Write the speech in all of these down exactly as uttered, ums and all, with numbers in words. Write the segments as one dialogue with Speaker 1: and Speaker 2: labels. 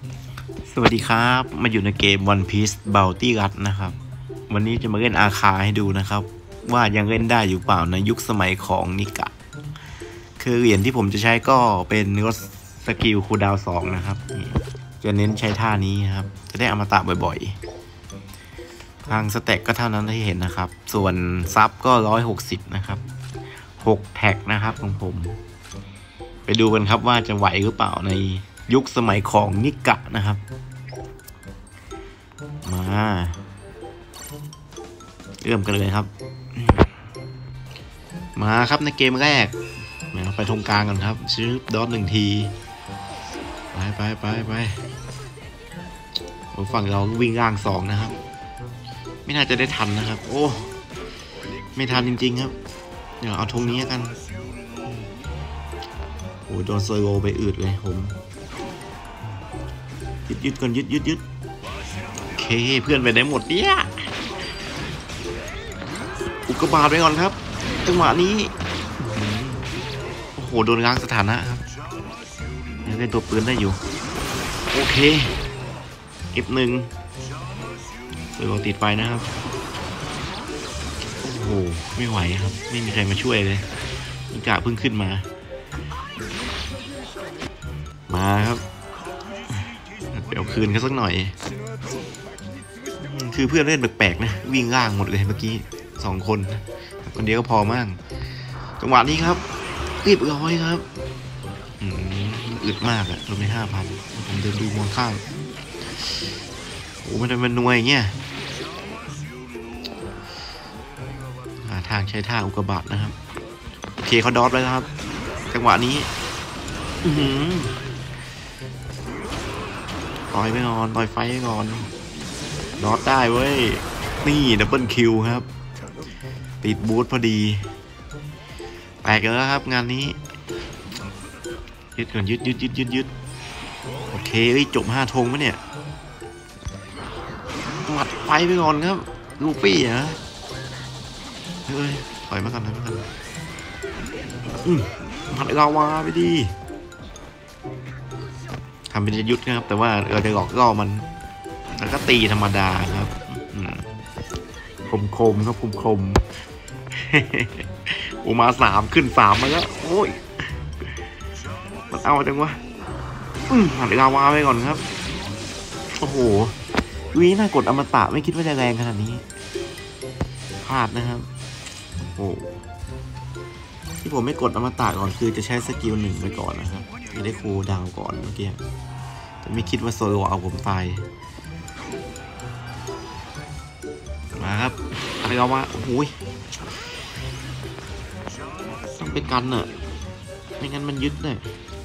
Speaker 1: สวัสดีครับมาอยู่ในเกม One Piece Bounty Run นะครับวันนี้จะมาเล่นอาคาให้ดูนะครับว่ายังเล่นได้อยู่เปล่าในยุคสมัยของนิกะคือเหรียญที่ผมจะใช้ก็เป็นรถสกิลคูลดาวน์สองนะครับจะเน้นใช้ท่านี้ครับจะได้อมตะบ่อยๆทางสเต็กก็เท่านั้นที่เห็นนะครับส่วนซับก็ร้อยหกสิบนะครับหกแท็กนะครับของผมไปดูกันครับว่าจะไหวหรือเปล่าในยุคสมัยของนิกะนะครับมาเริ่มกันเลยครับมาครับในเกมแรกไปตรงกลางกันครับชื้อดอทหนึ่งทีไปไปไปไปฝั่งเราวิ่งร่างสองนะครับไม่น่าจะได้ทันนะครับโอ้ไม่ทันจริงๆครับเดี๋ยวเอาธงนี้กันโอ้โดนเซอร์โรไปอืดเลยผมยึดยึดก่อนยึดยึดยึดโอเคเพื่อนไปไหนหมดเนี่ยอุกกาบาตไปก่อนครับจังหวะนี้โอ้โหโดนล้างสถานะครับยังเป็นตัวปืนได้อยู่โอเคเก็บหนึ่งเปิดติดไปนะครับโอ้โหไม่ไหวครับไม่มีใครมาช่วยเลยนิกะเพิ่งขึ้นมามาครับเดี๋ยวคืนกันสักหน่อยคือเพื่อนเล่นแปลกๆนะวิ่งล่างหมดเลยเมื่อกี้สองคนคนเดียวก็พอมากจังหวะนี้ครับเรียบร้อยครับอืมอึดมากอะลงไปห้าพันผมเดินดูมองข้างโอ้มันเป็นนวยอย่างเงี้ยหาทางใช้ท่าอุกกาบาตนะครับโอเคเขาดอทไปแล้วครับจังหวะนี้อือต่อยไปก่อนต่อยไฟไปก่อนดอทได้เว้ยนี่ดับเบิลคิวครับติดบูทพอดีแตกแล้วครับงานนี้ยึดก่อนยึดยึดยึดยึดยึดโอเคจบห้าธงไหมเนี่ยหมัดไฟไปก่อนครับลูฟี่ฮะเฮ้ยถอยมากันถอยมากันอืมหมัดลาวาไปดีทำเป็นจะยุดนะครับแต่ว่าเราจะหลอกล่อมันแล้วก็ตีธรรมดาครับคมคมครับคมคมโอมาสามขึ้นสามมาแล้วโอ้ยมันเอาจังวะอืมหันลาวาไปก่อนครับโอ้โหวีน่ากดอมตะไม่คิดว่าจะแรงขนาดนี้พลาดนะครับโอ้ที่ผมไม่กดอมตะก่อนคือจะใช้สกิลหนึ่งไปก่อนนะครับจะได้คูลดาวน์ก่อนเมื่อกี้แต่ไม่คิดว่าโซโลเอาผมตายมาครับอะไรเอามาโอ้โหต้องเป็นกันเนอะไม่งั้นมันยึดเนี่ย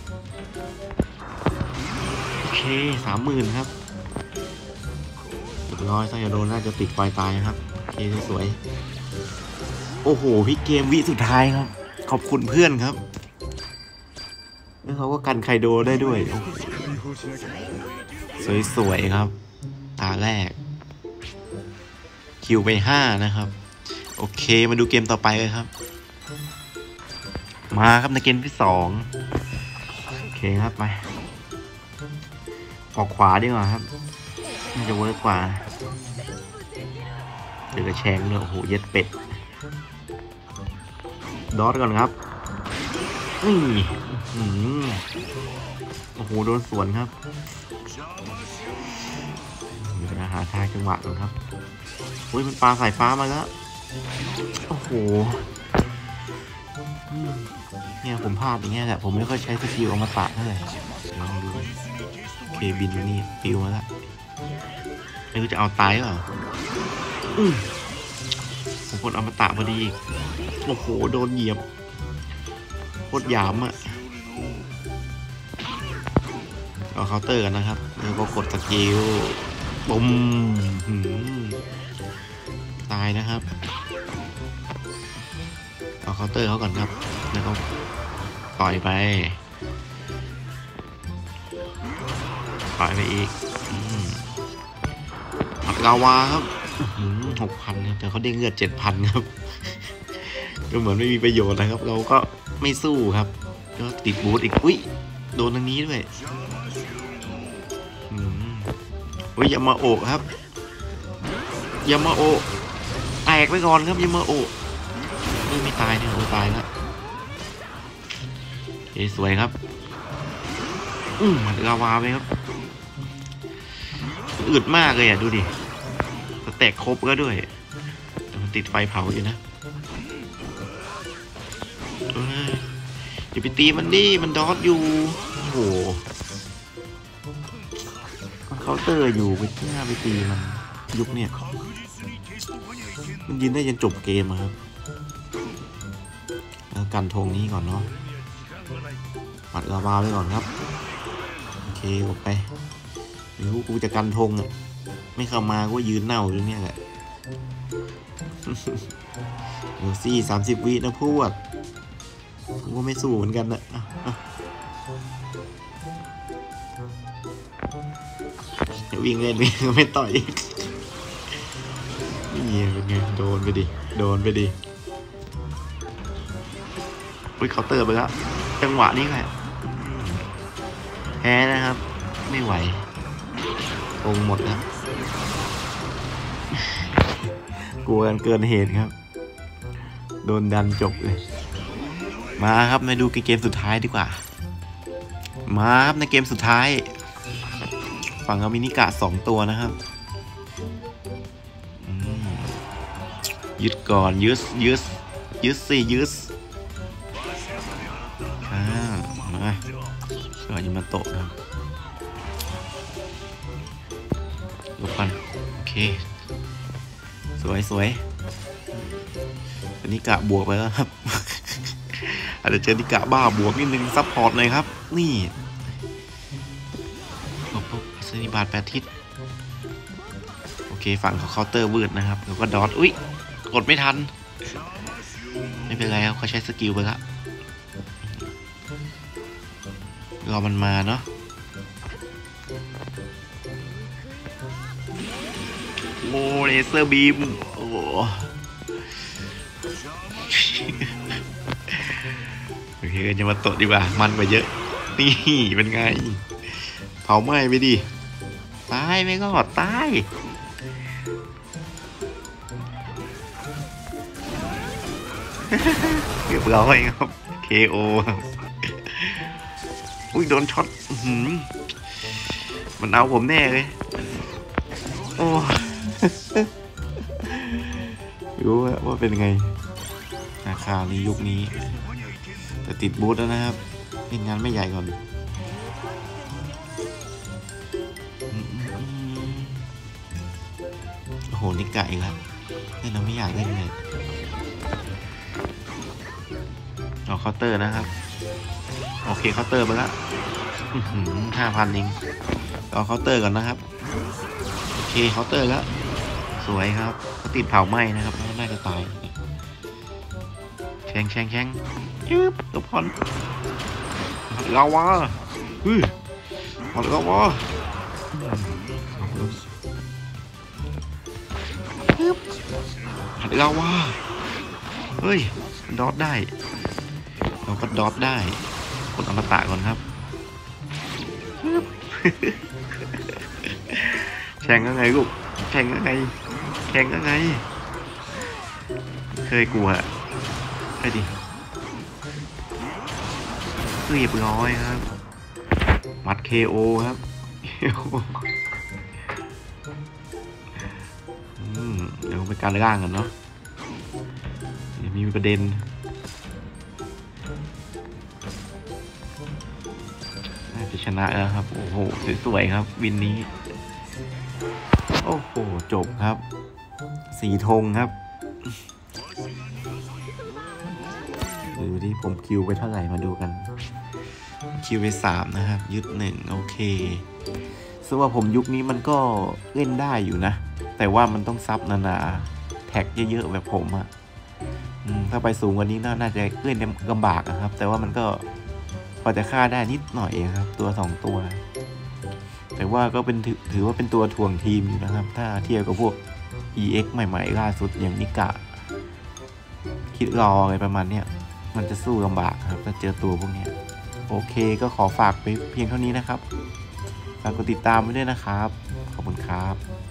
Speaker 1: โอเคสามหมื่นครับเรียบร้อยไซยาโดนน่าจะติดไฟตายครับโอเคสวยโอ้โหพี่เกมวิสุดท้ายครับขอบคุณเพื่อนครับแล้วเขาก็กันไคโดได้ด้วยสวยๆครับตาแรกคิวไปห้านะครับโอเคมาดูเกมต่อไปเลยครับมาครับในเกมที่สองโอเคครับไปออกขวาดีกว่าครับน่าจะเวิร์กกว่าเดี๋ยวกระแชงเลยโอ้โหเย็ดเป็ดดอทก่อนครับนี่โอ้โหโดนสวนครับเดี๋ยวหาทางจังหวะก่อนครับอุ้ยมันปลาสายฟ้ามาแล้วโอ้โหเนี่ยผมพลาดอย่างเงี้ยแหละผมไม่ค่อยใช้สกิลอมตะเท่าไหร่ลองดูเคบินนี่ปิวมาแล้วไม่รู้จะเอาตายหรือเปล่าผมกดอมตะพอดีโอ้โหโดนเหยียบโคตรหยามอ่ะเอาเคาน์เตอร์กันนะครับแล้วก็กดสกิลบุ้มตายนะครับเอาเคาน์เตอร์เขาก่อนครับแล้วก็ต่อยไปต่อยไปอีกหักลาวาครับหกพันแต่เขาได้เงินเจ็ดพันครับก็เหมือนไม่มีประโยชน์นะครับเราก็ไม่สู้ครับก็ติดบูทอีกอุ้ยโดนทางนี้ด้วยเฮ้ยยามาโอะครับยามาโอะแตกไปก่อนครับยามาโอะไม่ไม่ตายเนี่ยโอ้ตายแล้วเฮ้ยสวยครับอืมลาวาไปครับอึดมากเลยอ่ะดูดิแตกครบก็ด้วยแต่มันติดไฟเผาอยู่นะอย่าไปตีมันดิมันดอทอยู่โอ้โหมันเคาน์เตอร์อยู่ไปหน้าไปตีมันยุคเนี่ยมันยืนได้จนจบเกมครับแล้วกันธงนี้ก่อนเนาะปัดลาวาไปก่อนครับโอเคออกไปไม่รู้กูจะกันธงอ่ะไม่เข้ามาก็ยืนเน่าอยู่เนี่ยแหละเดี๋ยวสี่สามสิบวินะพวกกูก็ไม่สู้เหมือนกันนะวิ่งเล่นวิ่งไม่ต่อยนี่เป็นไงโดนไปดิโดนไปดิอุ้ยเคาน์เตอร์ไปแล้วจังหวะนี้แหละแพ้นะครับไม่ไหวโกงหมดแล้วกลัวกันเกินเหตุครับโดนดันจบเลยมาครับมาดูเกมสุดท้ายดีกว่ามาครับในเกมสุดท้ายฝั่งเอามินิกะสองตัวนะครับยึดก่อนยึดยึดยึดสิยึดอ่ามาก่อนจะมาโตะครับลบกันโอเคสวยสวยอันนี้กะบวกไปแล้วครับอาจจะเจอนิกะบ้าบวกนิดนึงซับพอร์ตเลยครับนี่หลบปุ๊บสนิบาทแปดทิศโอเคฝั่งเขาเคาน์เตอร์วืดนะครับแล้วก็ดอทอุ้ยกดไม่ทันไม่เป็นไรครับเขาใช้สกิลไปละรอมันมาเนาะโอ้เลเซอร์บีมโอ้โอเคจะมาโตะดีกว่ามันไปเยอะนี่เป็นไงเผาไหม้ไปดิตายไม่ก็ตายเรียบร้อยครับ เค โอ อุ้ยโดนช็อตมันเอาผมแน่เลยโอ้รู้ว่าเป็นไงราคาในยุคนี้แต่ติดบูธแล้วนะครับเล่นงานไม่ใหญ่ก่อนโอ้โหนี่ไก่ครับเล่นเราไม่อยากเล่นเลยเอาเคาน์เตอร์นะครับโอเคเคาน์เตอร์ไปแล้วห้าพันเองเอาเคาน์เตอร์ก่อนนะครับโอเคเคาน์เตอร์แล้วสวยครับเขาติดเผาไหม้นะครับแล้วน่าจะตายแช่งแช่งแช่งยึบตัวพอนลาวาเฮ้ยลาวายึบลาวาเฮ้ยดอทได้เราก็ดอทได้กดอมตะก่อนครับแช่งยังไงลูกแช่งยังไงแช่งยังไงเคยกลัวไอ้ดิเรียบร้อยครับมัด เค โอ ครับเดี๋ยวไปการล่างกันเนาะมีประเด็นน่าจะชนะแล้วครับโอ้โหสวยๆครับวินนี้โอ้โหจบครับสีธงครับดูที่ผมคิวไปเท่าไหร่มาดูกันคิวไปสามนะครับยึดหนึ่งโอเคซึ่งว่าผมยุคนี้มันก็เล่นได้อยู่นะแต่ว่ามันต้องซับนาๆแท็กเยอะๆแบบผมอะถ้าไปสูงกว่านี้น่าจะเล่นลำบากนะครับแต่ว่ามันก็พอจะฆ่าได้นิดหน่อยครับตัวสองตัวแต่ว่าก็เป็นถือว่าเป็นตัวถ่วงทีมอยู่นะครับถ้าเทียบกับพวก อี เอ็กซ์ ใหม่ๆล่าสุดอย่างนิกะคิดรออะไรประมาณเนี้ยมันจะสู้ลำบากครับถ้าเจอตัวพวกนี้โอเคก็ขอฝากไปเพียงเท่านี้นะครับฝากกดติดตามไว้ด้วยนะครับขอบคุณครับ